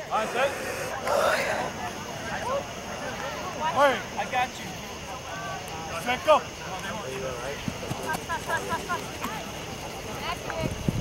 On set. Wait. I got you. Set, go. Are you all right? That's it.